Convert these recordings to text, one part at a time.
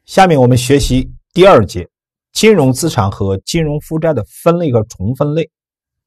下面我们学习第二节，金融资产和金融负债的分类和重分类。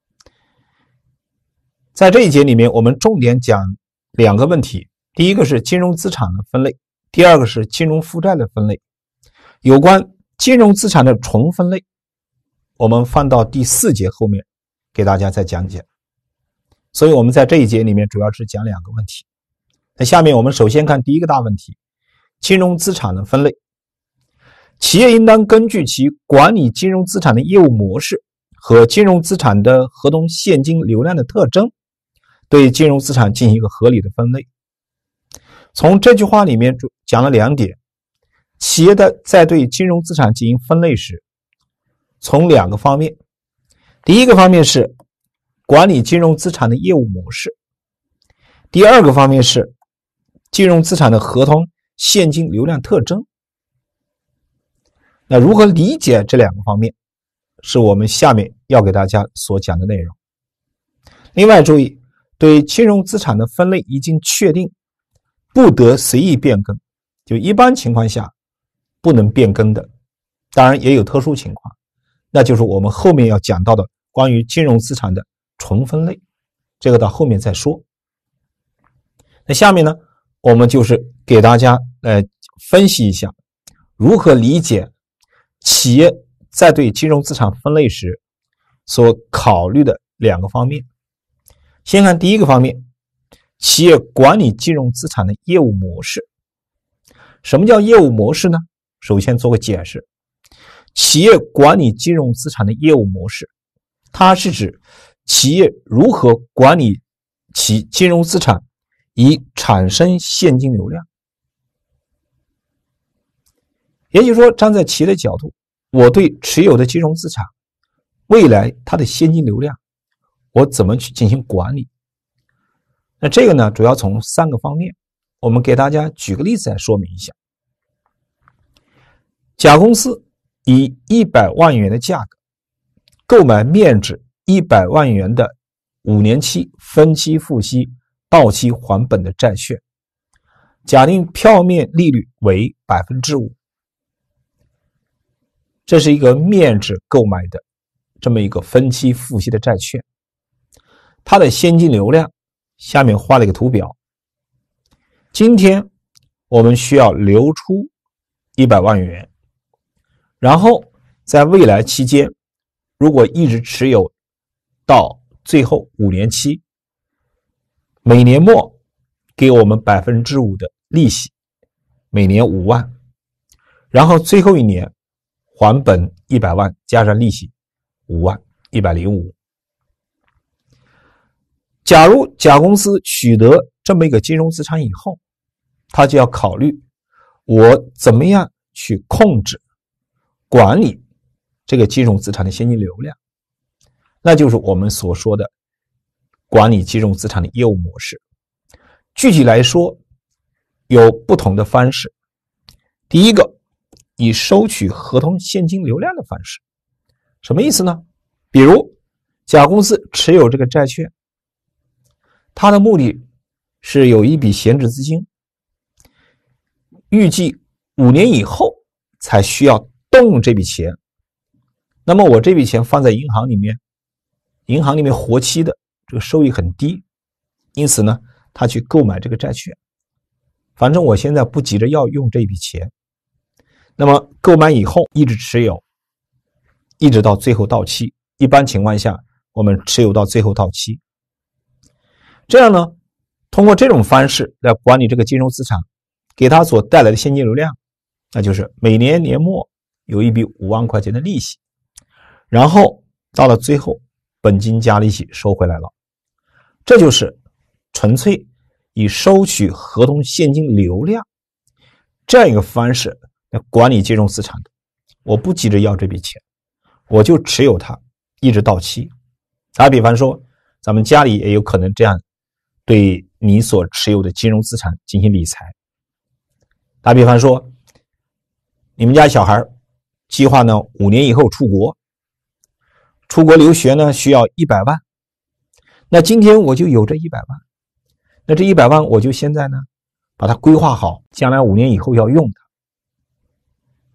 在这一节里面，我们重点讲两个问题，第一个是金融资产的分类，第二个是金融负债的分类。有关金融资产的重分类，我们放到第4节后面给大家再讲解。所以我们在这一节里面主要是讲两个问题。那下面我们首先看第一个大问题，金融资产的分类。企业应当根据其管理金融资产的业务模式和金融资产的合同现金流量的特征，对金融资产进行一个合理的分类。从这句话里面讲了两点，企业在对金融资产进行分类时，从两个方面。第一个方面是管理金融资产的业务模式，第二个方面是金融资产的合同现金流量特征。那如何理解这两个方面，是我们下面要给大家所讲的内容。另外注意，对金融资产的分类已经确定，不得随意变更，就一般情况下不能变更的，当然也有特殊情况，那就是我们后面要讲到的关于金融资产的重分类，这个到后面再说。那下面呢，我们就是给大家来分析一下如何理解企业在对金融资产分类时所考虑的两个方面。先看第一个方面，企业管理金融资产的业务模式。什么叫业务模式呢？首先做个解释，企业管理金融资产的业务模式，它是指企业如何管理其金融资产以产生现金流量。也就是说，站在企业的角度，我对持有的金融资产未来它的现金流量我怎么去进行管理。那这个呢，主要从3个方面，我们给大家举个例子来说明一下。甲公司以100万元的价格购买面值100万元的5年期分期付息到期还本的债券，假定票面利率为 5%， 这是一个面值购买的这么一个分期付息的债券，它的现金流量下面画了一个图表。今天我们需要流出100万元，然后在未来期间如果一直持有到最后5年期，每年末给我们 5% 的利息，每年5万，然后最后一年还本100万加上利息5万，105。假如甲公司取得这么一个金融资产以后，他就要考虑我怎么样去控制管理这个金融资产的现金流量，那就是我们所说的管理金融资产的业务模式。具体来说有不同的方式。第一个，以收取合同现金流量的方式。什么意思呢？比如甲公司持有这个债券，它的目的是有一笔闲置资金，预计5年以后才需要动用这笔钱。那么我这笔钱放在银行里面，银行里面活期的这个收益很低，因此呢，他去购买这个债券。反正我现在不急着要用这笔钱，那么购买以后一直持有，一直到最后到期。一般情况下，我们持有到最后到期。这样呢，通过这种方式来管理这个金融资产，给它所带来的现金流量，那就是每年年末有一笔5万块钱的利息，然后到了最后本金加利息收回来了。这就是纯粹以收取合同现金流量这样一个方式来管理金融资产的。我不急着要这笔钱，我就持有它一直到期。打比方说，咱们家里也有可能这样对你所持有的金融资产进行理财。打比方说，你们家小孩计划呢5年以后出国留学呢需要100万，那今天我就有这100万，那这100万我就现在呢把它规划好，将来5年以后要用它。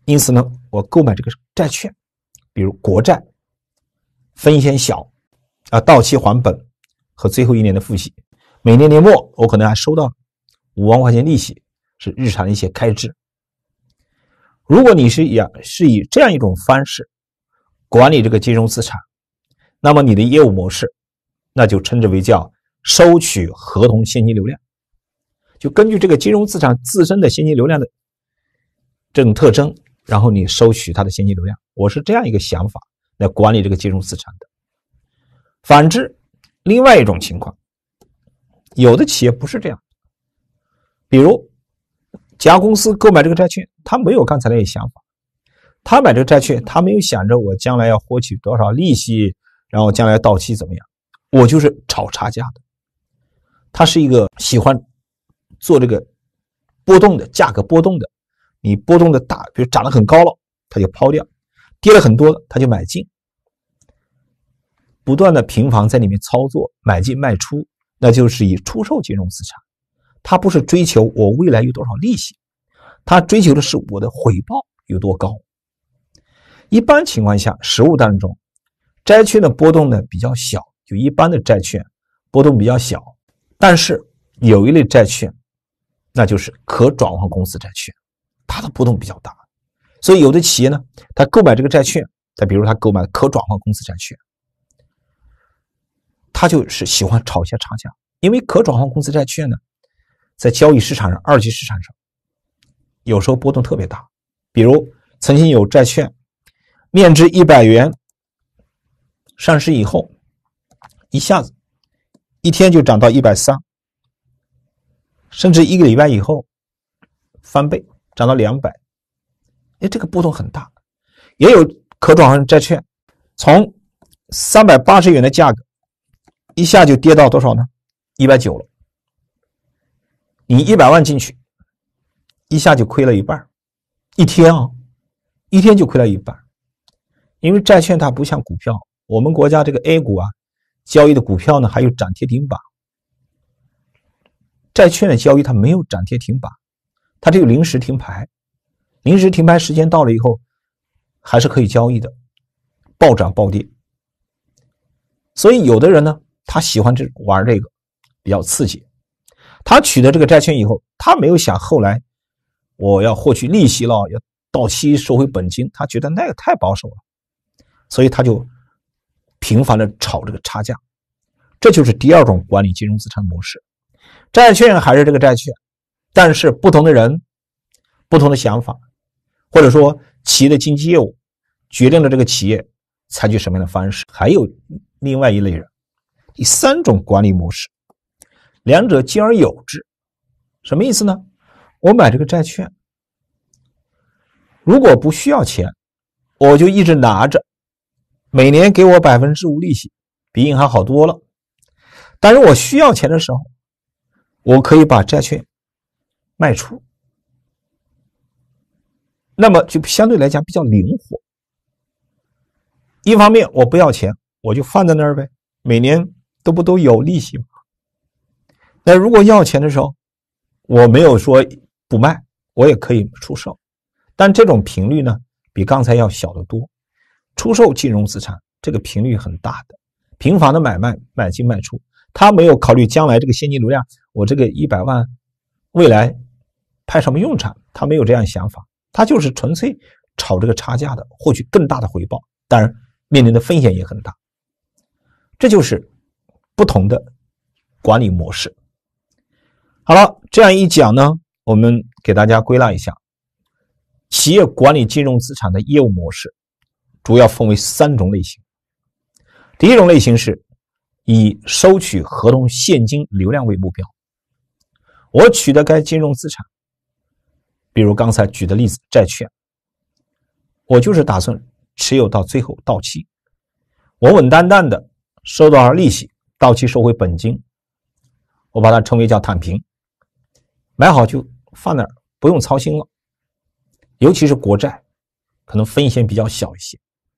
因此呢，我购买这个债券，比如国债，风险小，到期还本和最后1年的付息，每年年末我可能还收到5万块钱利息，是日常的一些开支。如果你是以这样一种方式管理这个金融资产，那么你的业务模式那就称之为叫收取合同现金流量，就根据这个金融资产自身的现金流量的这种特征，然后你收取它的现金流量。我是这样一个想法来管理这个金融资产的。反之，另外一种情况，有的企业不是这样，比如甲公司购买这个债券，他没有刚才那些想法，他买这个债券，他没有想着我将来要获取多少利息，然后将来到期怎么样，我就是炒差价的。他是一个喜欢做这个波动的，价格波动的，你波动的大，比如涨得很高了他就抛掉，跌了很多了他就买进，不断的频繁在里面操作买进卖出，那就是以出售金融资产。他不是追求我未来有多少利息，他追求的是我的回报有多高。一般情况下，实务当中债券的波动呢比较小，就一般的债券波动比较小，但是有一类债券那就是可转换公司债券，它的波动比较大。所以有的企业呢，他购买这个债券，再比如他购买可转换公司债券，他就是喜欢炒一下差价，因为可转换公司债券呢在交易市场上，二级市场上有时候波动特别大。比如曾经有债券面值100元上市以后，一下子一天就涨到130，甚至1个礼拜以后翻倍涨到200，这个波动很大。也有可转换债券从380元的价格一下就跌到多少呢？190了。你100万进去，一下就亏了一半，一天就亏了一半。因为债券它不像股票，我们国家这个 A 股交易的股票呢还有涨跌停板，债券的交易它没有涨跌停板，它只有临时停牌，临时停牌时间到了以后还是可以交易的，暴涨暴跌。所以有的人呢，他喜欢玩这个比较刺激，他取得这个债券以后，他没有想后来我要获取利息了，要到期收回本金，他觉得那个太保守了，所以他就频繁的炒这个差价。这就是第二种管理金融资产模式。债券还是这个债券，但是不同的人不同的想法，或者说企业的经济业务决定了这个企业采取什么样的方式。还有另外一类人，第三种管理模式，两者兼而有之。什么意思呢？我买这个债券，如果不需要钱，我就一直拿着，每年给我5%利息，比银行好多了。但是我需要钱的时候，我可以把债券卖出，那么就相对来讲比较灵活。一方面我不要钱，我就放在那儿呗，每年都有利息吗？那如果要钱的时候，我没有说不卖，我也可以出售，但这种频率呢比刚才要小得多。出售金融资产这个频率很大的，频繁的买卖，买进卖出，他没有考虑将来这个现金流量，我这个100万未来派什么用场，他没有这样想法，他就是纯粹炒这个差价的，获取更大的回报，当然面临的风险也很大。这就是不同的管理模式。好了，这样一讲呢，我们给大家归纳一下，企业管理金融资产的业务模式主要分为3种类型。第一种类型是以收取合同现金流量为目标，我取得该金融资产，比如刚才举的例子债券，我就是打算持有到最后到期，稳稳当当的收多少利息，到期收回本金，我把它称为叫躺平，买好就放那儿，不用操心了。尤其是国债，可能风险比较小一些，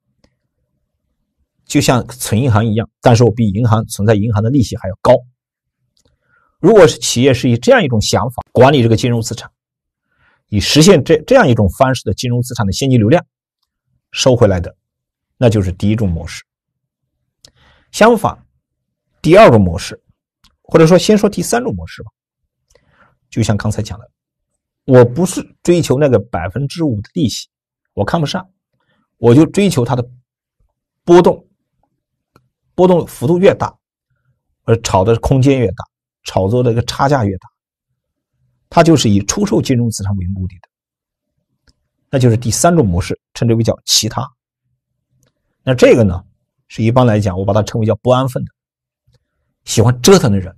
就像存银行一样，但是我比存在银行的利息还要高。如果是企业是以这样一种想法管理这个金融资产， 以实现这样一种方式的金融资产的现金流量收回来的，那就是第一种模式。相反，第二种模式，或者说先说第三种模式吧，就像刚才讲的，我不是追求那个5%的利息，我看不上，我就追求它的波动幅度越大，炒的空间越大，炒作的一个差价越大，它就是以出售金融资产为目的的，那就是第三种模式，称之为叫其他。那这个呢，是一般来讲我把它称为叫不安分的，喜欢折腾的人。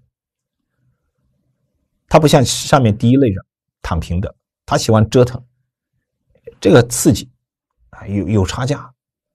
他不像上面第一类人躺平的，他喜欢折腾，这个刺激有差价。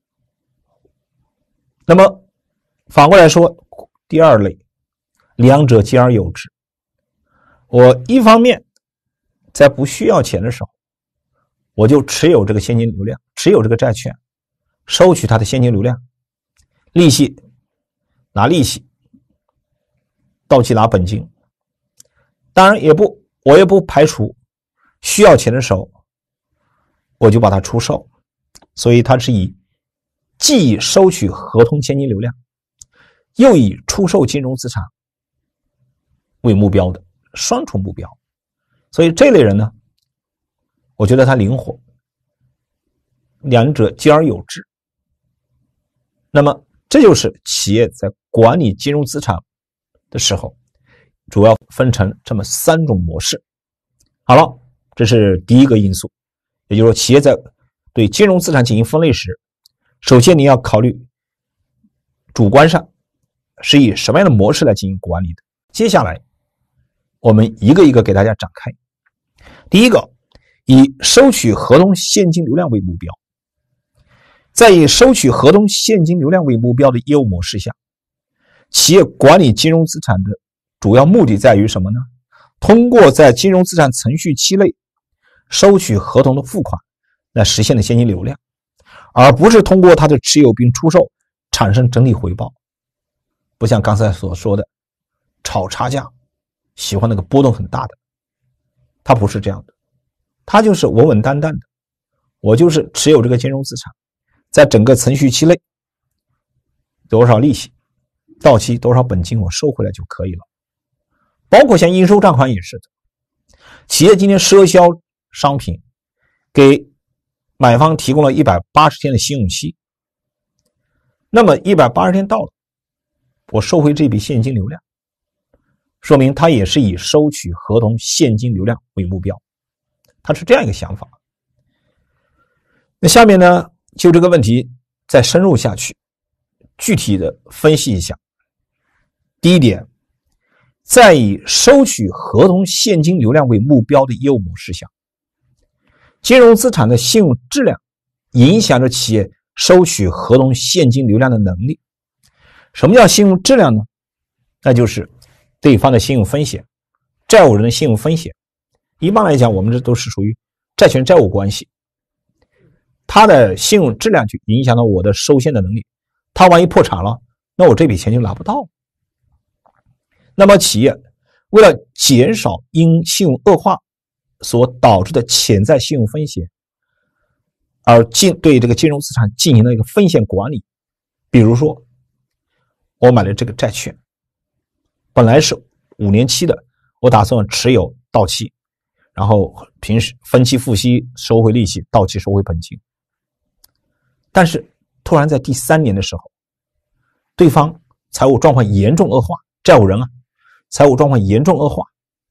那么反过来说，第二类，两者兼而有之。我一方面在不需要钱的时候，我就持有这个现金流量，持有这个债券，收取它的现金流量，利息拿利息，到期拿本金。当然我也不排除需要钱的时候我就把它出售，所以它是既以收取合同现金流量，又以出售金融资产为目标的双重目标。所以这类人呢，我觉得他灵活，两者兼而有之。那么这就是企业在管理金融资产的时候主要分成这么三种模式。好了，这是第一个因素，也就是说企业在对金融资产进行分类时，首先你要考虑主观上是以什么样的模式来进行管理的。接下来我们一个一个给大家展开。第一个，以收取合同现金流量为目标。在以收取合同现金流量为目标的业务模式下，企业管理金融资产的主要目的在于什么呢？通过在金融资产程序期内收取合同的付款来实现的现金流量，而不是通过它的持有并出售产生整体回报。不像刚才所说的炒差价，喜欢那个波动很大的，它不是这样的，它就是稳稳当当的，我就是持有这个金融资产，在整个程序期内多少利息到期多少本金我收回来就可以了。包括像应收账款也是的，企业今天赊销商品，给买方提供了180天的信用期，那么180天到了，我收回这笔现金流量，说明他也是以收取合同现金流量为目标，他是这样一个想法。那下面呢，就这个问题再深入下去，具体的分析一下。第一点，在以收取合同现金流量为目标的业务模式下，金融资产的信用质量影响着企业收取合同现金流量的能力。什么叫信用质量呢？那就是对方的信用风险，债务人的信用风险。一般来讲，我们这都是属于债权债务关系，他的信用质量就影响到我的收现的能力，他万一破产了，那我这笔钱就拿不到了。那么企业为了减少因信用恶化所导致的潜在信用风险，而对这个金融资产进行了一个风险管理。比如说我买了这个债券，本来是5年期的，我打算持有到期，然后平时分期付息收回利息，到期收回本金。但是突然在第3年的时候，对方财务状况严重恶化，债务人财务状况严重恶化，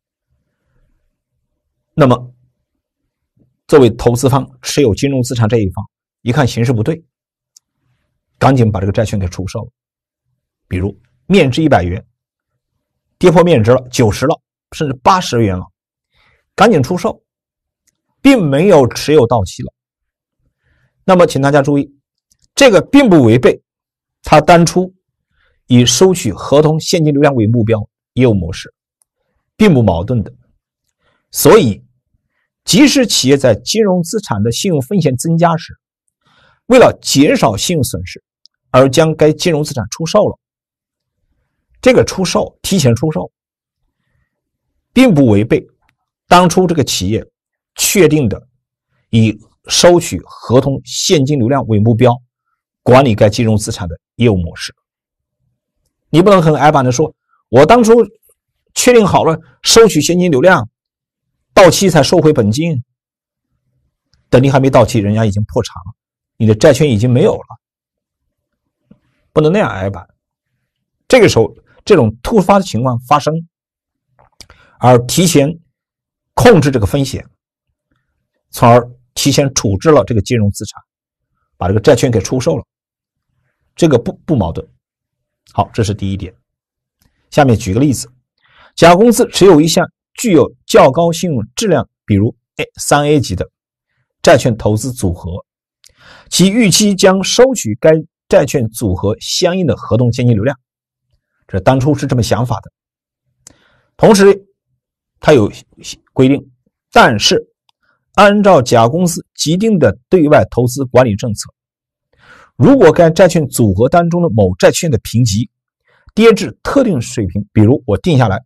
那么作为投资方持有金融资产这一方一看形势不对，赶紧把这个债券给出售了。比如面值100元，跌破面值了90了，甚至80元了，赶紧出售，并没有持有到期了。那么请大家注意，这个并不违背他当初以收取合同现金流量为目标业务模式，并不矛盾的。所以即使企业在金融资产的信用风险增加时，为了减少信用损失而将该金融资产出售了，这个提前出售并不违背当初这个企业确定的以收取合同现金流量为目标管理该金融资产的业务模式。你不能很矮板的说，我当初确定好了收取现金流量，到期才收回本金，等你还没到期，人家已经破产了，你的债券已经没有了，不能那样矮板。这个时候，这种突发的情况发生，而提前控制这个风险，从而提前处置了这个金融资产，把这个债券给出售了，这个不矛盾。好，这是第一点。下面举个例子，甲公司持有一项具有较高信用质量，比如 3A 级的债券投资组合，其预期将收取该债券组合相应的合同现金流量，这当初是这么想法的。同时它有规定，但是按照甲公司既定的对外投资管理政策，如果该债券组合当中的某债券的评级跌至特定水平，比如我定下来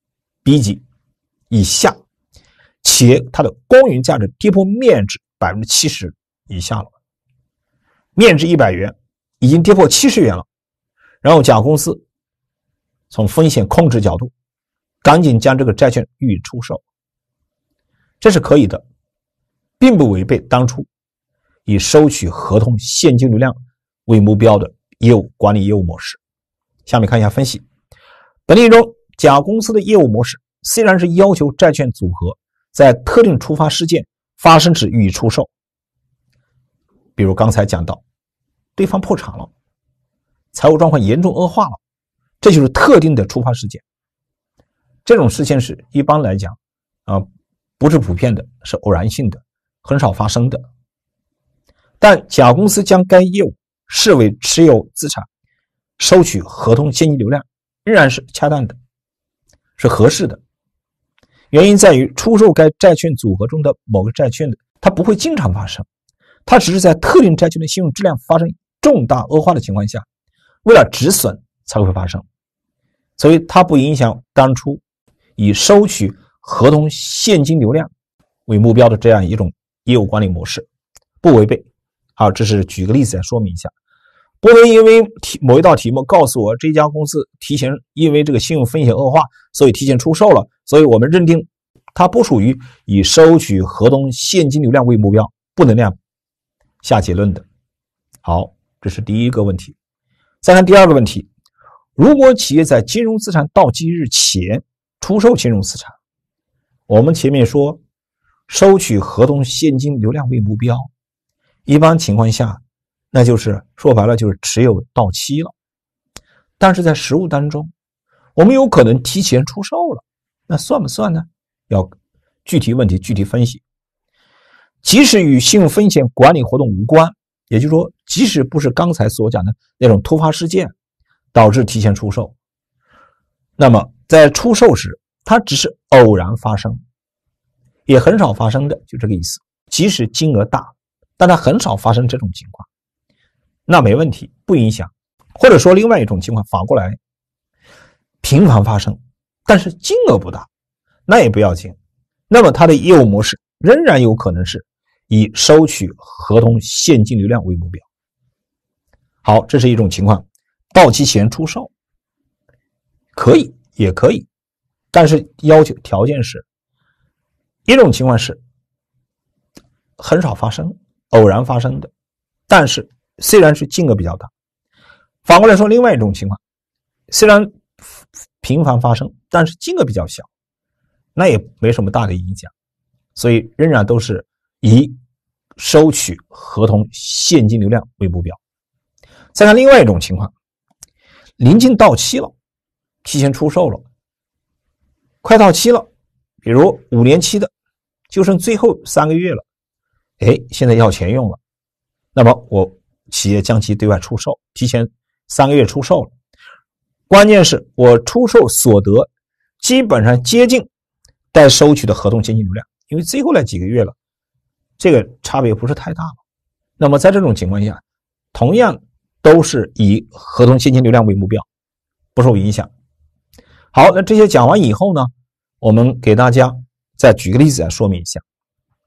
B 级以下，且它的公允价值跌破面值 70% 以下了，面值100元已经跌破70元了，然后甲公司从风险控制角度赶紧将这个债券予以出售，这是可以的，并不违背当初以收取合同现金流量为目标的管理业务模式。下面看一下分析。本例中，甲公司的业务模式虽然是要求债券组合在特定触发事件发生时予以出售，比如刚才讲到对方破产了，财务状况严重恶化了，这就是特定的触发事件。这种事件是一般来讲不是普遍的，是偶然性的，很少发生的。但甲公司将该业务视为持有资产收取合同现金流量，仍然是恰当的，是合适的。原因在于出售该债券组合中的某个债券的，它不会经常发生，它只是在特定债券的信用质量发生重大恶化的情况下，为了止损才会发生，所以它不影响当初以收取合同现金流量为目标的这样一种业务管理模式，不违背。好，这是举个例子来说明一下。不能因为某一道题目告诉我这家公司提前因为这个信用风险恶化，所以提前出售了，所以我们认定它不属于以收取合同现金流量为目标，不能那样下结论的。好，这是第一个问题。再看第二个问题，如果企业在金融资产到期日前出售金融资产，我们前面说收取合同现金流量为目标，一般情况下那就是说白了就是持有到期了，但是在实务当中我们有可能提前出售了，那算不算呢？要具体问题具体分析。即使与信用风险管理活动无关，也就是说即使不是刚才所讲的那种突发事件导致提前出售，那么在出售时它只是偶然发生，也很少发生的，就这个意思。即使金额大，但它很少发生这种情况，那没问题，不影响。或者说另外一种情况反过来，频繁发生，但是金额不大，那也不要紧，那么它的业务模式仍然有可能是以收取合同现金流量为目标。好，这是一种情况，到期前出售可以也可以，但是条件是，一种情况是很少发生，偶然发生的，但是虽然是金额比较大。反过来说，另外一种情况，虽然频繁发生，但是金额比较小，那也没什么大的影响，所以仍然都是以收取合同现金流量为目标。再看另外一种情况，临近到期了，提前出售了，快到期了，比如5年期的，就剩最后3个月了，现在要钱用了，那么我企业将其对外出售，提前3个月出售了，关键是我出售所得基本上接近待收取的合同现金流量，因为最后那几个月了，这个差别不是太大了。那么在这种情况下，同样都是以合同现金流量为目标，不受影响。好，那这些讲完以后呢，我们给大家再举个例子来说明一下。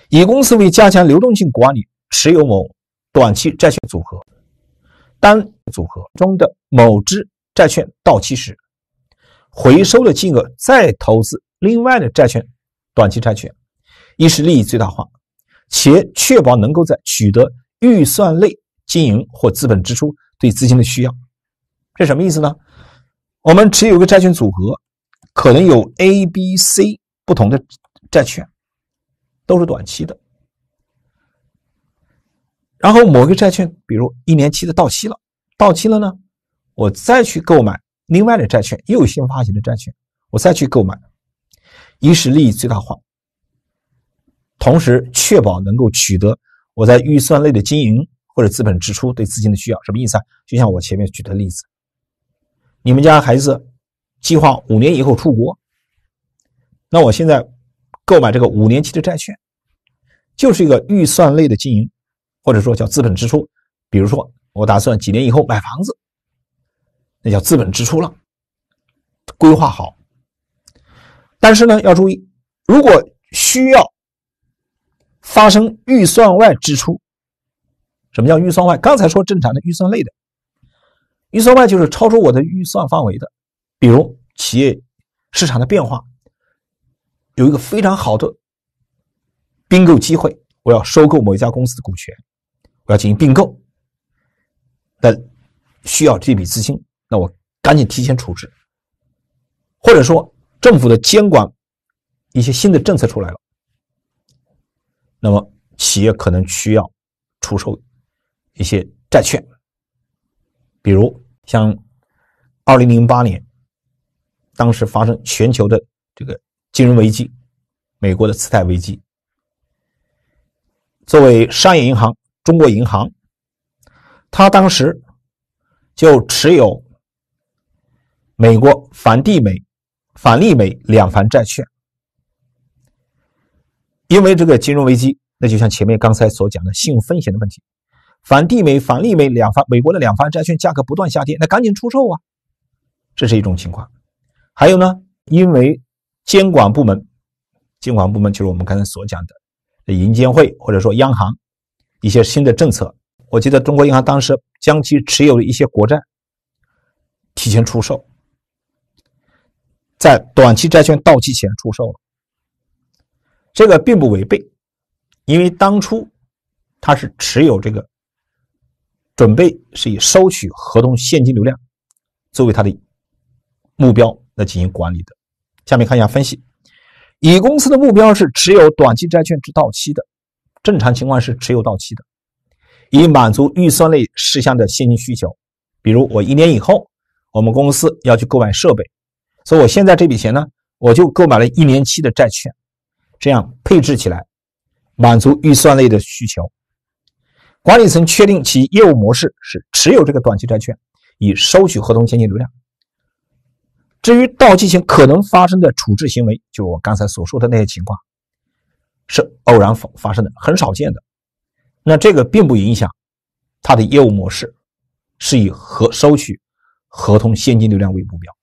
乙公司为加强流动性管理，持有某短期债券组合，当组合中的某只债券到期时，回收的金额再投资另外的债券、短期债券，以使利益最大化，且确保能够在取得预算类经营或资本支出对资金的需要。这什么意思呢？我们持有一个债券组合，可能有 A、B、C 不同的债券，都是短期的。然后某一个债券，比如1年期的到期了呢，我再去购买另外的债券，又有新发行的债券，我再去购买，以使利益最大化，同时确保能够取得我在预算类的经营或者资本支出对资金的需要。什么意思啊？就像我前面举的例子，你们家孩子计划5年以后出国，那我现在购买这个5年期的债券，就是一个预算类的经营，或者说叫资本支出。比如说我打算几年以后买房子，那叫资本支出了，规划好。但是呢，要注意，如果需要发生预算外支出，什么叫预算外？刚才说正常的预算类的，预算外就是超出我的预算范围的。比如企业市场的变化，有一个非常好的并购机会，我要收购某一家公司的股权，我要进行并购，那需要这笔资金，那我赶紧提前处置。或者说政府的监管一些新的政策出来了，那么企业可能需要出售一些债券，比如像2008年当时发生全球的这个金融危机，美国的次贷危机，作为商业银行中国银行，他当时就持有美国反利美两房债券。因为这个金融危机，那就像前面刚才所讲的信用风险的问题，反利美美国的两房债券价格不断下跌，那赶紧出售啊，这是一种情况。还有呢，因为监管部门就是我们刚才所讲的银监会或者说央行一些新的政策，我记得中国银行当时将其持有的一些国债提前出售，在短期债券到期前出售了。这个并不违背，因为当初他是持有这个，准备是以收取合同现金流量作为他的目标来进行管理的。下面看一下分析，乙公司的目标是持有短期债券至到期的，正常情况是持有到期的，以满足预算类事项的现金需求。比如我1年以后我们公司要去购买设备，所以我现在这笔钱呢，我就购买了1年期的债券，这样配置起来满足预算类的需求。管理层确定其业务模式是持有这个短期债券，以收取合同现金流量。至于到期前可能发生的处置行为，就是我刚才所说的那些情况，是偶然发生的，很少见的。那这个并不影响它的业务模式是以收取合同现金流量为目标。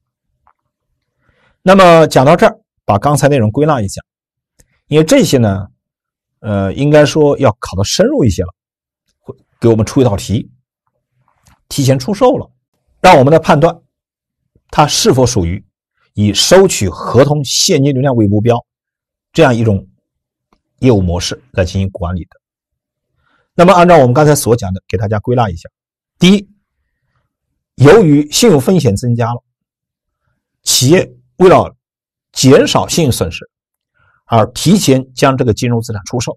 那么讲到这儿，把刚才内容归纳一下，因为这些呢应该说要考得深入一些了，会给我们出一道题，提前出售了，让我们的判断它是否属于以收取合同现金流量为目标这样一种业务模式来进行管理的。那么按照我们刚才所讲的，给大家归纳一下。第一，由于信用风险增加了，企业为了减少信用损失而提前将这个金融资产出售，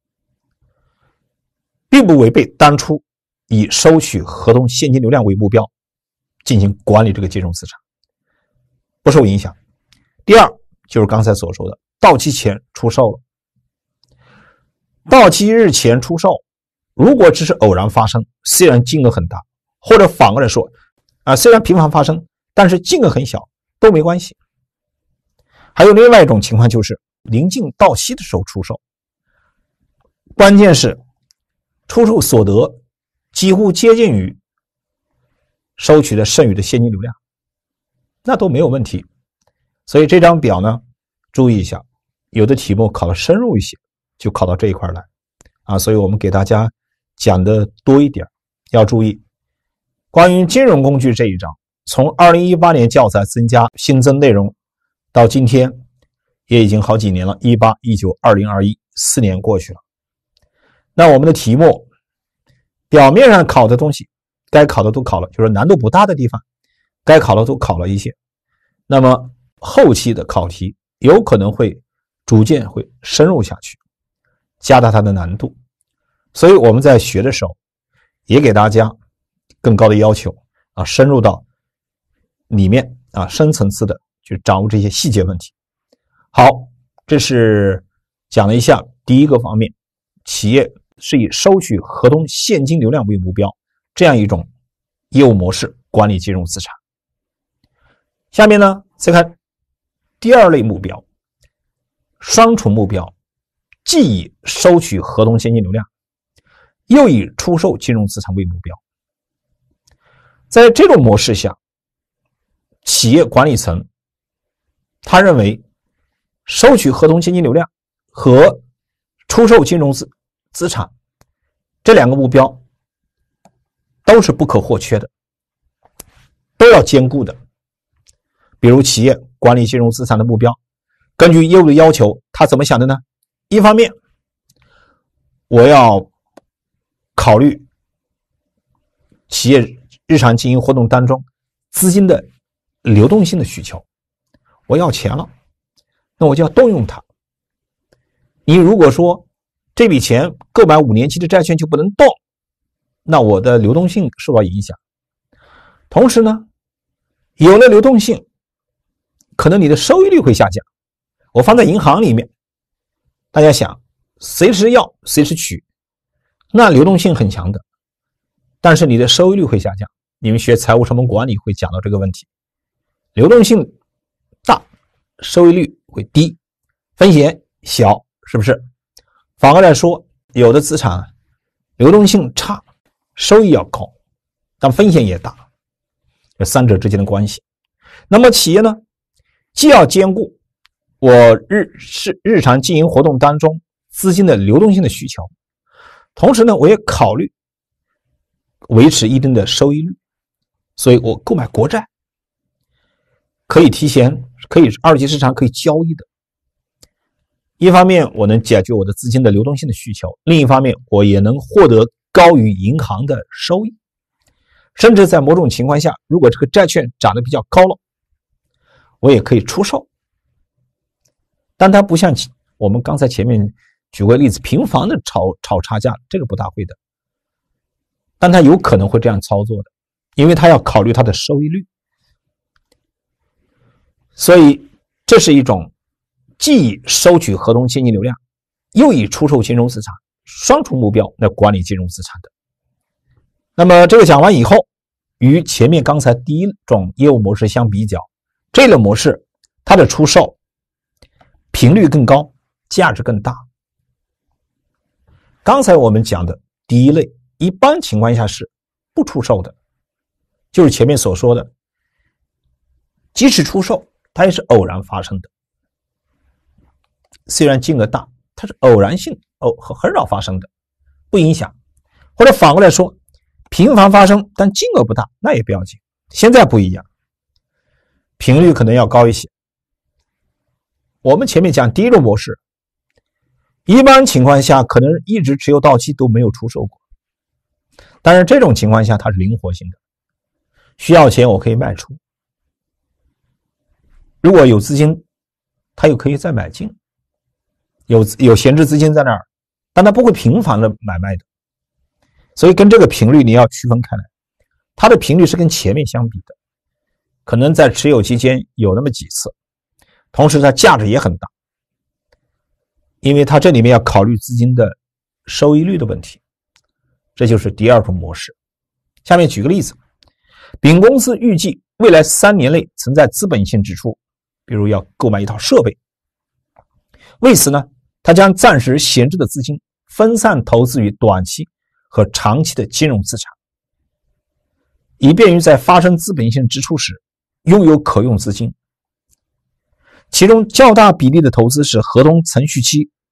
并不违背当初以收取合同现金流量为目标进行管理这个金融资产，不受影响。第二，就是刚才所说的到期前出售了。到期日前出售，如果只是偶然发生，虽然金额很大，或者反过来说虽然频繁发生，但是金额很小，都没关系。还有另外一种情况，就是临近到期的时候出售，关键是出售所得几乎接近于收取的剩余的现金流量，那都没有问题。所以这张表呢，注意一下，有的题目考得深入一些， 就考到这一块来啊，所以我们给大家讲的多一点。要注意关于金融工具这一章，从2018年教材增加新增内容到今天也已经好几年了，18、19、20、21 4年过去了。那我们的题目表面上考的东西该考的都考了，就是难度不大的地方该考的都考了一些，那么后期的考题有可能会逐渐会深入下去，加大它的难度。所以我们在学的时候也给大家更高的要求啊，深入到里面啊，深层次的去掌握这些细节问题。好，这是讲了一下第一个方面，企业是以收取合同现金流量为目标，这样一种业务模式管理金融资产。下面呢，再看第二类目标，双重目标，既以收取合同现金流量，又以出售金融资产为目标。在这种模式下，企业管理层他认为收取合同现金流量和出售金融资产这两个目标都是不可或缺的，都要兼顾的。比如企业管理金融资产的目标，根据业务的要求，他怎么想的呢？一方面，我要考虑企业日常经营活动当中资金的流动性的需求，我要钱了，那我就要动用它。你如果说这笔钱购买5年期的债券就不能动，那我的流动性受到影响。同时呢，有了流动性，可能你的收益率会下降。我放在银行里面，大家想随时要随时取，那流动性很强的，但是你的收益率会下降。你们学财务成本管理会讲到这个问题，流动性大，收益率会低，风险小，是不是？反过来说，有的资产流动性差，收益要高，但风险也大，这三者之间的关系。那么企业呢，既要兼顾我日常经营活动当中资金的流动性的需求，同时呢，我也考虑维持一定的收益率，所以我购买国债可以提前，可以二级市场可以交易的。一方面我能解决我的资金的流动性的需求，另一方面我也能获得高于银行的收益，甚至在某种情况下，如果这个债券涨得比较高了，我也可以出售。但它不像我们刚才前面举过例子，频繁的炒差价，这个不大会的，但它有可能会这样操作的，因为它要考虑它的收益率。所以这是一种既以收取合同现金流量，又以出售金融资产双重目标来管理金融资产的。那么这个讲完以后，与前面刚才第一种业务模式相比较，这类模式它的出售频率更高，价值更大。刚才我们讲的第一类，一般情况下是不出售的，就是前面所说的，即使出售，它也是偶然发生的。虽然金额大，它是偶然性，很少发生的，不影响。或者反过来说，频繁发生，但金额不大，那也不要紧。现在不一样，频率可能要高一些。我们前面讲第一种模式，一般情况下可能一直持有到期都没有出售过，但是这种情况下它是灵活性的，需要钱我可以卖出，如果有资金它又可以再买进，有闲置资金在那儿，但它不会频繁的买卖的。所以跟这个频率你要区分开来，它的频率是跟前面相比的，可能在持有期间有那么几次，同时它价值也很大，因为它这里面要考虑资金的收益率的问题。这就是第二种模式。下面举个例子，丙公司预计未来3年内存在资本性支出，比如要购买一套设备，为此呢，他将暂时闲置的资金分散投资于短期和长期的金融资产，以便于在发生资本性支出时拥有可用资金。其中较大比例的投资是合同存续期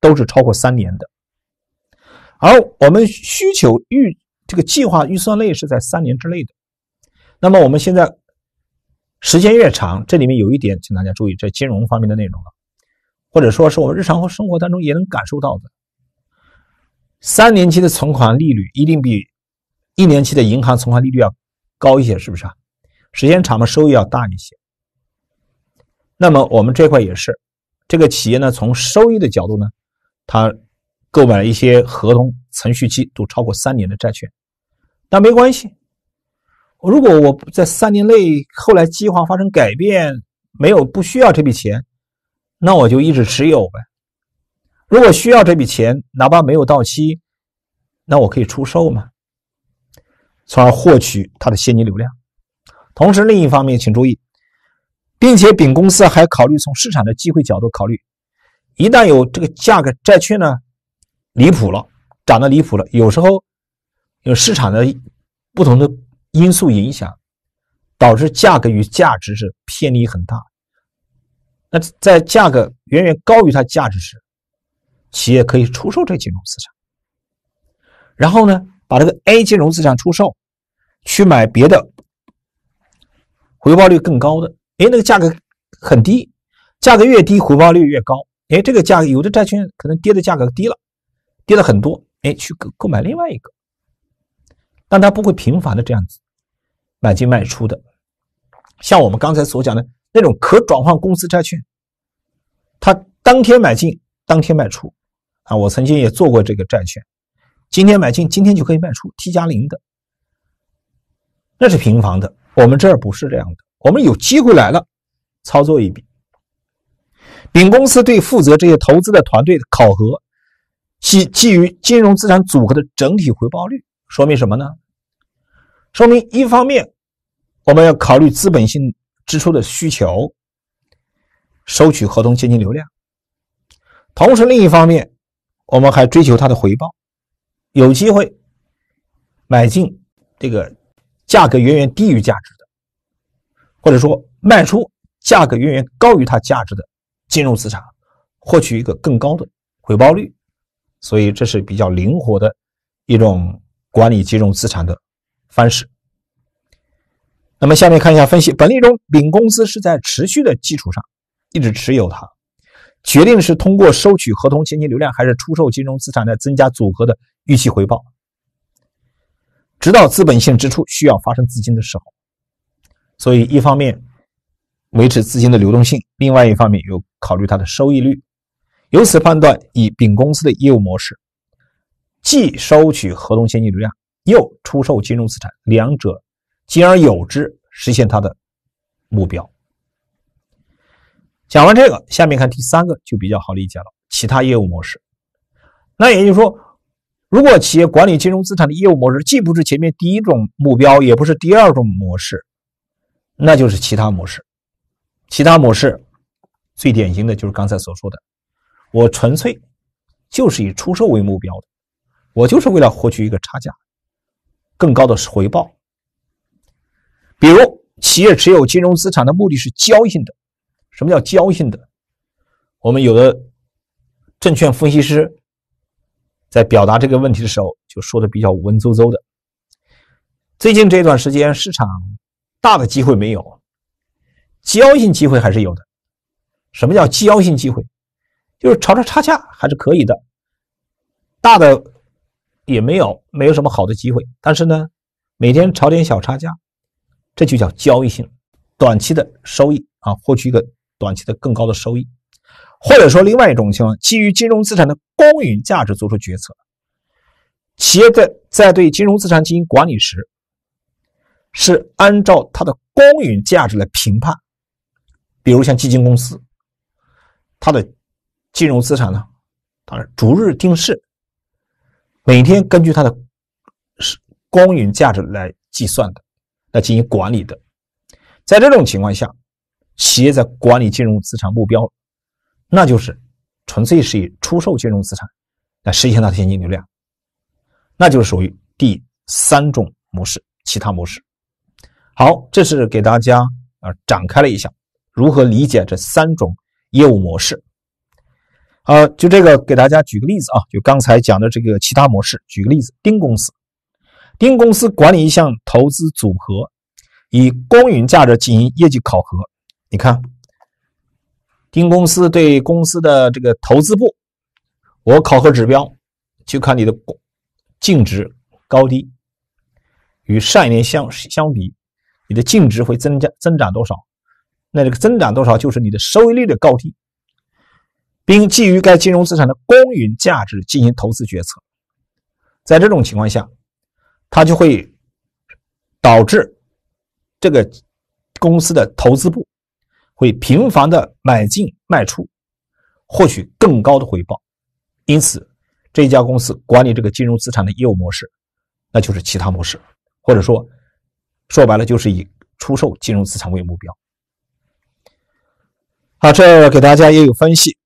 都是超过3年的，而我们需求这个计划预算内是在3年之内的。那么我们现在时间越长，这里面有一点请大家注意，这金融方面的内容了，或者说是我们日常生活当中也能感受到的。3年期的存款利率一定比1年期的银行存款利率要高一些，是不是啊？时间长嘛，收益要大一些。那么我们这块也是，这个企业呢，从收益的角度呢，它购买了一些合同存续期都超过3年的债券，但没关系，如果我在3年内后来计划发生改变，不需要这笔钱，那我就一直持有呗。如果需要这笔钱，哪怕没有到期，那我可以出售嘛，从而获取它的现金流量。同时另一方面请注意，并且丙公司还考虑从市场的机会角度考虑，一旦有这个价格债券呢离谱了，涨得离谱了，有时候有市场的不同的因素影响，导致价格与价值是偏离很大。那在价格远远高于它价值时，企业可以出售这金融资产，然后呢把这个 A 金融资产出售，去买别的回报率更高的。那个价格很低，价格越低回报率越高。这个价格有的债券可能跌的价格低了，跌了很多，去购买另外一个。但它不会频繁的这样子买进卖出的。像我们刚才所讲的那种可转换公司债券，它当天买进当天卖出啊，我曾经也做过这个债券，今天买进今天就可以卖出 T+0 的，那是频繁的。我们这儿不是这样的，我们有机会来了操作一笔。丙公司对负责这些投资的团队的考核，基于金融资产组合的整体回报率，说明什么呢？说明一方面我们要考虑资本性支出的需求，收取合同现金流量，同时另一方面我们还追求它的回报，有机会买进这个价格远远低于价值的，或者说卖出价格远远高于它价值的金融资产，获取一个更高的回报率。所以这是比较灵活的一种管理金融资产的方式。那么下面看一下分析，本例中丙公司是在持续的基础上一直持有它，决定是通过收取合同现金流量还是出售金融资产来增加组合的预期回报，直到资本性支出需要发生资金的时候。所以一方面维持资金的流动性，另外一方面又考虑它的收益率，由此判断以丙公司的业务模式，既收取合同现金流量又出售金融资产，两者兼而有之，实现它的目标。讲完这个，下面看第3个就比较好理解了，其他业务模式。那也就是说，如果企业管理金融资产的业务模式既不是前面第一种目标，也不是第二种模式，那就是其他模式。其他模式最典型的就是刚才所说的，我纯粹就是以出售为目标的，我就是为了获取一个差价，更高的回报。比如企业持有金融资产的目的是交易性的。什么叫交易性的？我们有的证券分析师在表达这个问题的时候就说的比较文绉绉的。最近这段时间市场大的机会没有，交易性机会还是有的。什么叫交易性机会？就是炒炒差价还是可以的，大的也没有什么好的机会，但是呢每天炒点小差价，这就叫交易性，短期的收益啊，获取一个短期的更高的收益。或者说另外一种情况，基于金融资产的公允价值做出决策。企业在对金融资产进行管理时，是按照它的公允价值来评判。比如像基金公司，它的金融资产呢，当然逐日定市，每天根据它的公允价值来计算的，来进行管理的。在这种情况下，企业在管理金融资产目标，那就是纯粹是以出售金融资产来实现它的现金流量，那就是属于第3种模式，其他模式。好，这是给大家展开了一下如何理解这3种业务模式。 就这个给大家举个例子啊，就刚才讲的这个其他模式，举个例子，丁公司。丁公司管理一项投资组合，以公允价值进行业绩考核。你看，丁公司对公司的这个投资部，我考核指标就看你的净值高低，与上一年相比，你的净值会增长多少？那这个增长多少就是你的收益率的高低，并基于该金融资产的公允价值进行投资决策。在这种情况下，它就会导致这个公司的投资部会频繁的买进卖出，获取更高的回报。因此，这家公司管理这个金融资产的业务模式，那就是其他模式，或者说白了就是以出售金融资产为目标。好，这给大家也有分析。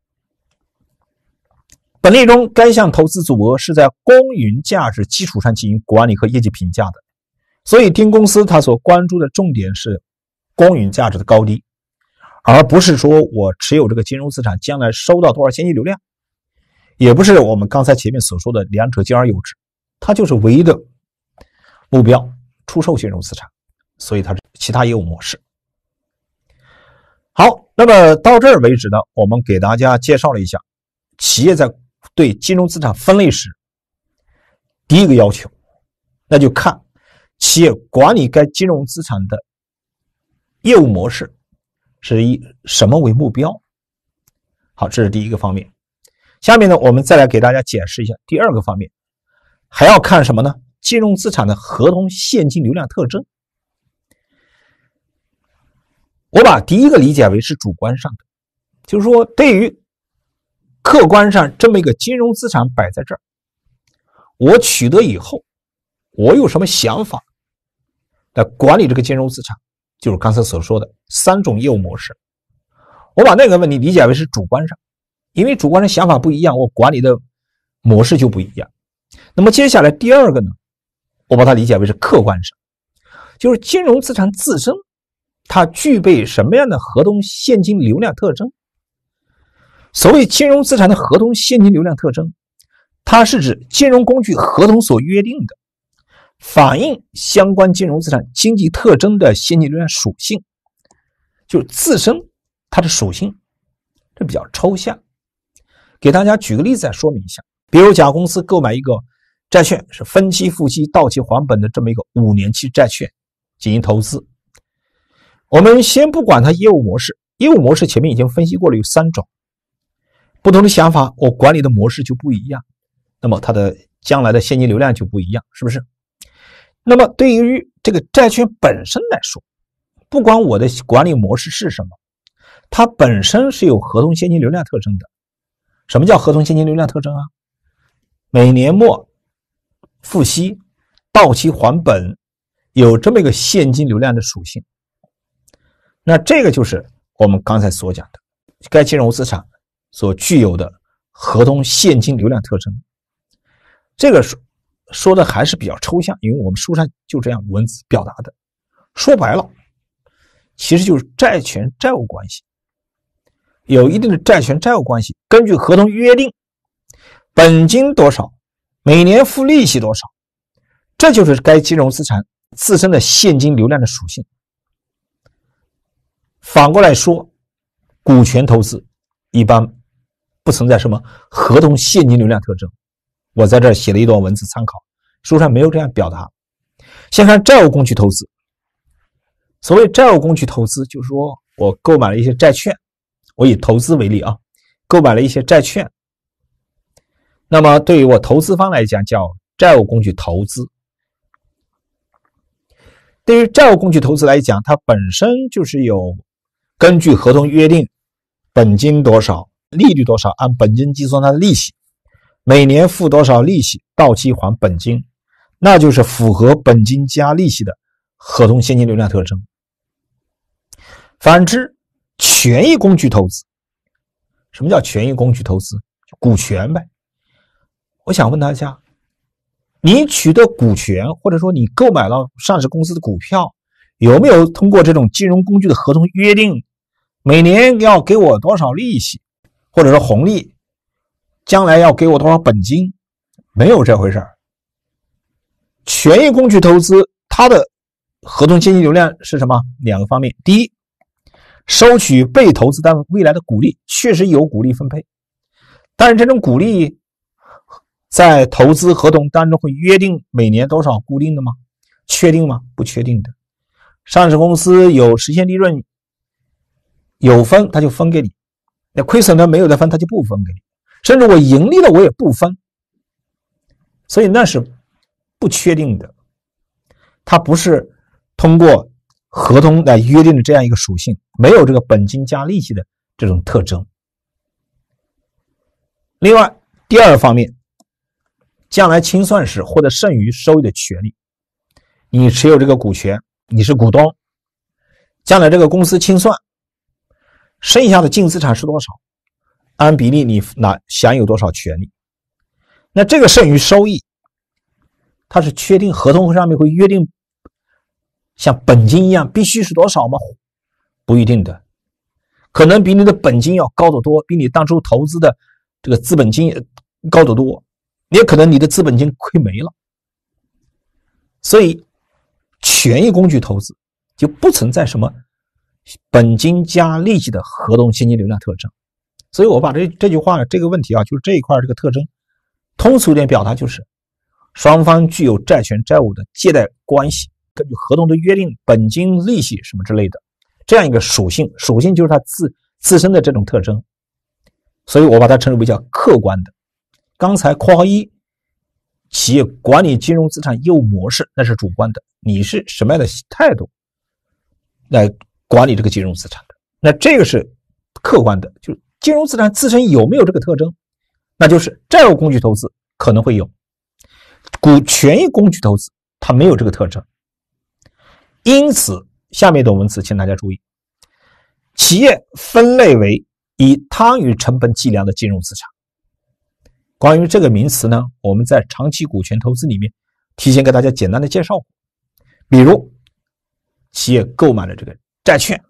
本例中，该项投资组合是在公允价值基础上进行管理和业绩评价的，所以丁公司它所关注的重点是公允价值的高低，而不是说我持有这个金融资产将来收到多少现金流量，也不是我们刚才前面所说的两者兼而有之，它就是唯一的目标，出售金融资产，所以它是其他业务模式。好，那么到这儿为止呢，我们给大家介绍了一下企业在对金融资产分类时第一个要求，那就看企业管理该金融资产的业务模式是以什么为目标。好，这是第一个方面。下面呢，我们再来给大家解释一下第二个方面，还要看什么呢？金融资产的合同现金流量特征。我把第一个理解为是主观上的，就是说对于客观上这么一个金融资产摆在这儿，我取得以后，我有什么想法来管理这个金融资产，就是刚才所说的三种业务模式。我把那个问题理解为是主观上，因为主观上想法不一样，我管理的模式就不一样。那么接下来第二个呢，我把它理解为是客观上，就是金融资产自身它具备什么样的合同现金流量特征。所谓金融资产的合同现金流量特征，它是指金融工具合同所约定的反映相关金融资产经济特征的现金流量属性，就是自身它的属性，这比较抽象。给大家举个例子来说明一下，比如甲公司购买一个债券，是分期付息到期还本的这么一个5年期债券进行投资。我们先不管它业务模式，业务模式前面已经分析过了，有3种。不同的想法，我管理的模式就不一样，那么它的将来的现金流量就不一样，是不是？那么对于这个债券本身来说，不管我的管理模式是什么，它本身是有合同现金流量特征的。什么叫合同现金流量特征啊？每年末付息到期还本，有这么一个现金流量的属性。那这个就是我们刚才所讲的该金融资产所具有的合同现金流量特征。这个说的还是比较抽象，因为我们书上就这样文字表达的。说白了，其实就是债权债务关系，有一定的债权债务关系，根据合同约定本金多少，每年付利息多少，这就是该金融资产自身的现金流量的属性。反过来说，股权投资一般不存在什么合同现金流量特征。我在这儿写了一段文字参考，书上没有这样表达。先看债务工具投资。所谓债务工具投资，就是说我购买了一些债券，我以投资为例啊，购买了一些债券，那么对于我投资方来讲叫债务工具投资。对于债务工具投资来讲，它本身就是有根据合同约定本金多少，利率多少，按本金计算它的利息，每年付多少利息，到期还本金，那就是符合本金加利息的合同现金流量特征。反之，权益工具投资，什么叫权益工具投资？股权呗。我想问大家，你取得股权，或者说你购买了上市公司的股票，有没有通过这种金融工具的合同约定，每年要给我多少利息，或者说红利， 将来要给我多少本金，没有这回事儿。权益工具投资它的合同现金流量是什么？两个方面。第一，收取被投资单位未来的股利，确实有股利分配，但是这种股利在投资合同当中会约定每年多少固定的吗？确定吗？不确定的。上市公司有实现利润有分，他就分给你，那亏损的没有的分，他就不分给你，甚至我盈利了我也不分，所以那是不确定的，它不是通过合同来约定的这样一个属性，没有这个本金加利息的这种特征。另外，第二方面，将来清算时获得剩余收益的权利，你持有这个股权，你是股东，将来这个公司清算，剩下的净资产是多少，按比例你享有多少权利。那这个剩余收益，它是确定合同上面会约定像本金一样必须是多少吗？不一定的，可能比你的本金要高得多，比你当初投资的这个资本金也高得多，也可能你的资本金亏没了。所以权益工具投资就不存在什么本金加利息的合同现金流量特征。所以我把这句话这个问题就是这一块这个特征通俗一点表达，就是双方具有债权债务的借贷关系，根据合同的约定本金利息什么之类的这样一个属性就是它自身的这种特征，所以我把它称之为叫客观的。刚才括号一，企业管理金融资产业务模式那是主观的，你是什么样的态度来管理这个金融资产的，那这个是客观的，就是金融资产自身有没有这个特征，那就是债务工具投资可能会有，权益工具投资它没有这个特征。因此下面的文字请大家注意，企业分类为以汤与成本计量的金融资产。关于这个名词呢，我们在长期股权投资里面提前给大家简单的介绍过，比如企业购买了这个债券，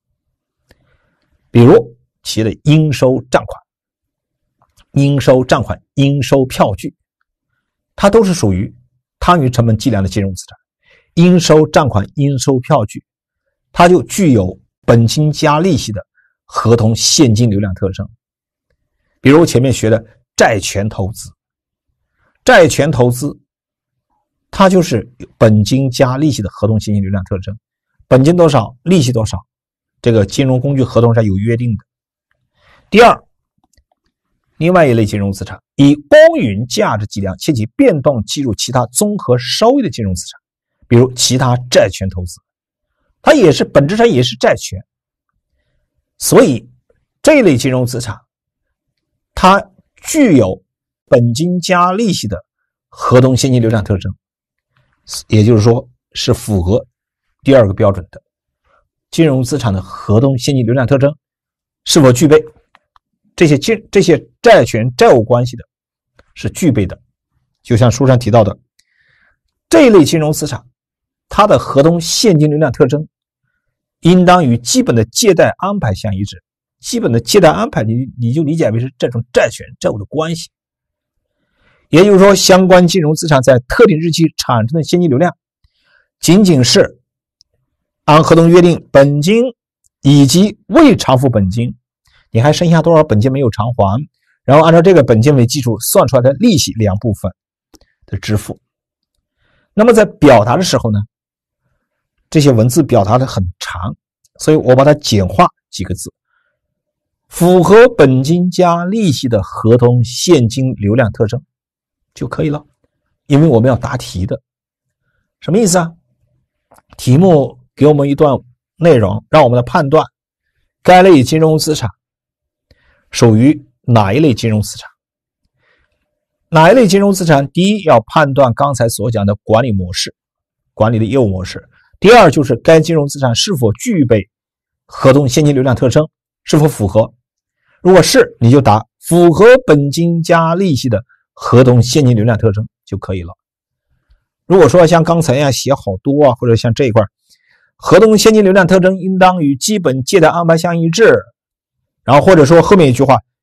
比如企业的应收账款、应收票据，它都是属于汤与成本计量的金融资产。应收账款、应收票据，它就具有本金加利息的合同现金流量特征。比如前面学的债权投资，债权投资它就是本金加利息的合同现金流量特征，本金多少，利息多少，这个金融工具合同上有约定的。第二，另外一类金融资产，以公允价值计量且其变动计入其他综合收益的金融资产，比如其他债权投资，它也是本质上也是债权。所以这一类金融资产它具有本金加利息的合同现金流量特征，也就是说是符合第二个标准的。金融资产的合同现金流量特征是否具备，这些债权债务关系的是具备的。就像书上提到的，这一类金融资产它的合同现金流量特征应当与基本的借贷安排相一致。基本的借贷安排你就理解为是这种债权债务的关系，也就是说相关金融资产在特定日期产生的现金流量仅仅是按合同约定本金以及未偿付本金，你还剩下多少本金没有偿还，然后按照这个本金为基础算出来的利息两部分的支付。那么在表达的时候呢，这些文字表达的很长，所以我把它简化几个字，符合本金加利息的合同现金流量特征就可以了。因为我们要答题的，什么意思啊？题目给我们一段内容，让我们来判断该类金融资产属于哪一类金融资产。哪一类金融资产？第一，要判断刚才所讲的管理模式，管理的业务模式。第二，就是该金融资产是否具备合同现金流量特征，是否符合。如果是，你就答符合本金加利息的合同现金流量特征就可以了。如果说像刚才呀写好多或者像这一块，合同现金流量特征应当与基本借贷安排相一致，然后或者说后面一句话，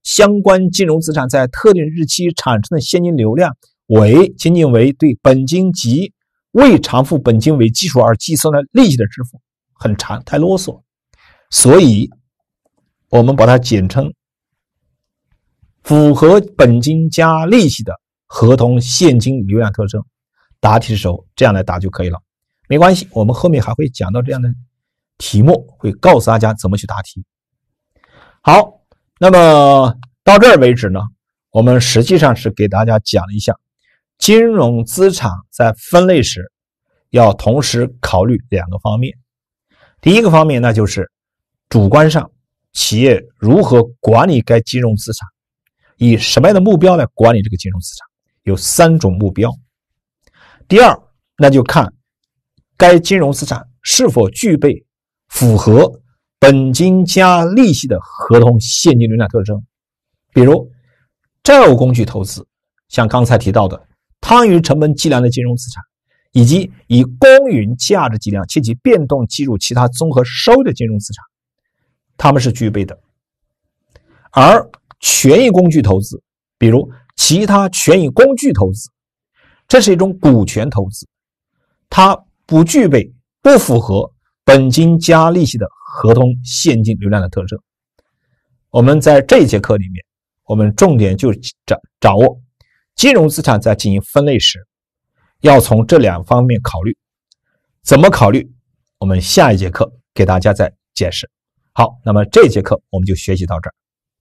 相关金融资产在特定日期产生的现金流量仅仅为对本金及未偿付本金为基础而计算的利息的支付，很长，太啰嗦，所以我们把它简称符合本金加利息的合同现金流量特征。答题的时候这样来答就可以了，没关系，我们后面还会讲到这样的题目，会告诉大家怎么去答题。好，那么到这儿为止呢，我们实际上是给大家讲了一下金融资产在分类时要同时考虑两个方面。第一个方面，那就是主观上企业如何管理该金融资产，以什么样的目标来管理这个金融资产，有3种目标。第二，那就看该金融资产是否具备符合本金加利息的合同现金流量特征，比如债务工具投资，像刚才提到的摊余成本计量的金融资产，以及以公允价值计量且其变动计入其他综合收益的金融资产，它们是具备的。而权益工具投资，比如其他权益工具投资，这是一种股权投资，它不符合本金加利息的合同现金流量的特征。我们在这一节课里面，我们重点就掌握金融资产在进行分类时要从这2方面考虑，怎么考虑我们下一节课给大家再解释。好，那么这节课我们就学习到这儿。